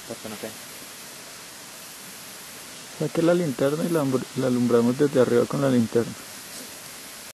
Porque no sé. Saque la linterna y la alumbramos desde arriba con la linterna.